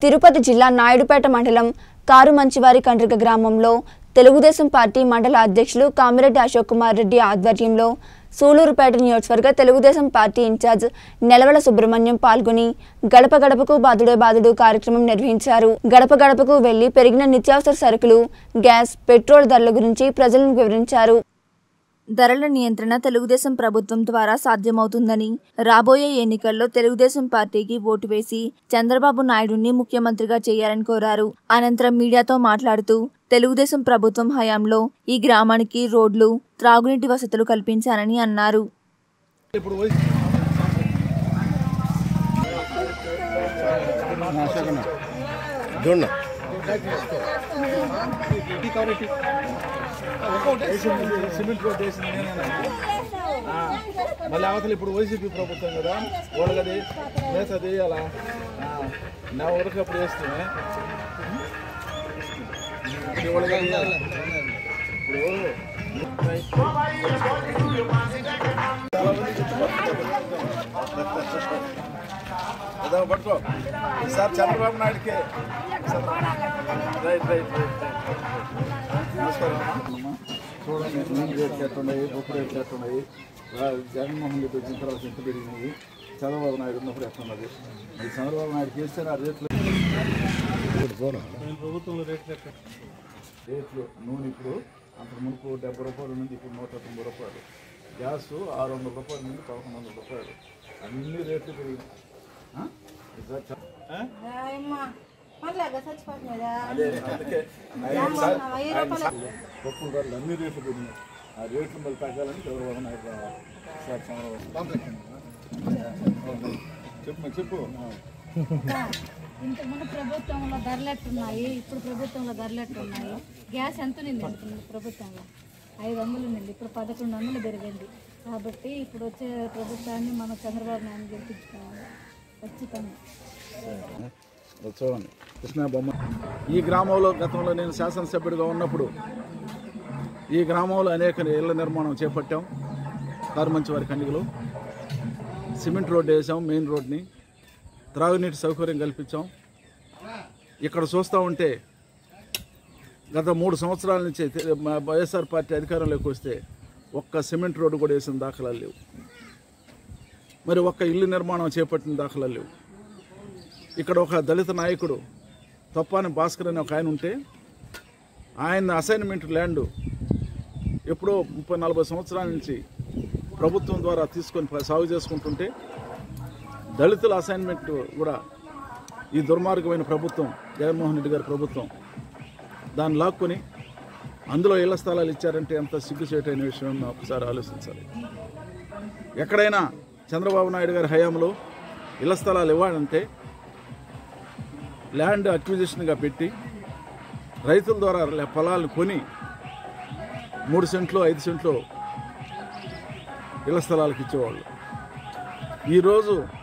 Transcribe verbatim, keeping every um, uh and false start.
తిరుపతి జిల్లా నాయుడుపేట మండలం కారుమంచివారి కండ్రిక గ్రామంలో తెలుగుదేశం పార్టీ మండల అధ్యక్షులు కామిరెడ్డి అశోక్ కుమార్ రెడ్డి ఆధ్వర్యంలో సూలూరుపేట నియోజకవర్గ తెలుగుదేశం పార్టీ ఇన్ఛార్జ్ నెలవల సుబ్రహ్మణ్యం పాల్గొని గడప గడపకు బాదుడే బాదుడు కార్యక్రమం నిర్వహించారు. గడప గడపకు వెళ్లి పెరిగిన నిత్యావసర సరుకులు, గ్యాస్, పెట్రోల్ ధరల గురించి ప్రజలకు వివరించారు. ధరల నియంత్రణ తెలుగుదేశం ప్రభుత్వం ద్వారా సాధ్యమవుతుందని, రాబోయే ఎన్నికల్లో తెలుగుదేశం పార్టీకి ఓటు వేసి చంద్రబాబు నాయుడుని ముఖ్యమంత్రిగా చేయాలని కోరారు. అనంతరం మీడియాతో మాట్లాడుతూ తెలుగుదేశం ప్రభుత్వం హయాంలో ఈ గ్రామానికి రోడ్లు, త్రాగునీటి వసతులు కల్పించారని అన్నారు. సిమెంట్ రోడ్ వేసింది మళ్ళీ అవతల ఇప్పుడు వైసీపీ ప్రభుత్వం కదా, వాళ్ళది వేసది అలా నా వరకు అప్పుడు వేస్తే ఇప్పుడు పట్టుకో ఈసారి చంద్రబాబు నాయుడుకే. రైట్ రైట్ రైట్ నమస్కారం అమ్మా. చూడండి నీళ్ళు రేట్లు ఎట్టున్నాయి, బొప్పు రేట్లు ఎట్టున్నాయి, జగన్మోహన్ రెడ్డి వచ్చిన తర్వాత ఎంత పెరిగినాయి, చంద్రబాబు నాయుడు ఉన్నప్పుడు ఎట్టున్నది. మరి చంద్రబాబు నాయుడు చేస్తే ఆ రేట్లు ప్రభుత్వంలో రేట్లు రేట్లు నూనె ఇప్పుడు అంత మునుపు డెబ్బై రూపాయల నుండి ఇప్పుడు నూట తొంభై రూపాయలు, గ్యాస్ ఆరు వందల రూపాయల నుండి పదకొండు వందల రూపాయలు, అన్ని రేట్లు పెరిగినాయి. అదే అందుకే పప్పు ధరలు అన్ని రేట్లు పెరిగినాయి. ఆ రేట్లు మళ్ళీ తగ్గాలని చంద్రబాబు నాయుడు రావాలి. సార్ చంద్రబాబు చెప్పు చెప్పు ఇంతకుముందు ప్రభుత్వంలో ధరలు ఎట్టున్నాయి, ఇప్పుడు ప్రభుత్వంలో ధరలు ఎట్టున్నాయి. గ్యాస్ ఎంత ఉంది ప్రభుత్వంలో? ఐదు వందలు ఉంది, ఇప్పుడు పదకొండు వందలు పెరిగింది. కాబట్టి ఇప్పుడు వచ్చే ప్రభుత్వాన్ని మనం చంద్రబాబు నాయుడు గెలిపించుకోవాలి ఖచ్చితంగా. చూడండి కృష్ణా బొమ్మ. ఈ గ్రామంలో గతంలో నేను శాసనసభ్యుడిగా ఉన్నప్పుడు ఈ గ్రామంలో అనేక ఇళ్ల నిర్మాణం చేపట్టాం. కారుమంచివారి కండిగలో సిమెంట్ రోడ్డు వేసాం, మెయిన్ రోడ్ని, త్రాగునీటి సౌకర్యం కల్పించాం. ఇక్కడ చూస్తూ ఉంటే గత మూడు సంవత్సరాల నుంచి వైఎస్ఆర్ పార్టీ అధికారంలోకి వస్తే ఒక్క సిమెంట్ రోడ్డు కూడా వేసిన దాఖలాలు లేవు. మరి ఒక్క ఇల్లు నిర్మాణం చేపట్టిన దాఖలాలు లేవు. ఇక్కడ ఒక దళిత నాయకుడు తప్పాని భాస్కర్ అనే ఒక ఆయన ఉంటే ఆయన అసైన్మెంట్ ల్యాండ్ ఎప్పుడో ముప్పై నలభై సంవత్సరాల నుంచి ప్రభుత్వం ద్వారా తీసుకొని సాగు చేసుకుంటుంటే దళితుల అసైన్మెంట్ కూడా ఈ దుర్మార్గమైన ప్రభుత్వం, జగన్మోహన్ రెడ్డి గారి ప్రభుత్వం దాన్ని లాక్కొని అందులో ఇళ్ల స్థలాలు ఇచ్చారంటే ఎంత సిగ్గుచేటైన విషయం ఒకసారి ఆలోచించాలి. ఎక్కడైనా చంద్రబాబు నాయుడు గారి హయాంలో ఇళ్ల స్థలాలు ఇవ్వాలంటే ల్యాండ్ అక్విజిషన్గా పెట్టి రైతుల ద్వారా పొలాలను కొని మూడు సెంట్లు ఐదు సెంట్లు ఇళ్ల స్థలాలకు ఇచ్చేవాళ్ళు. ఈరోజు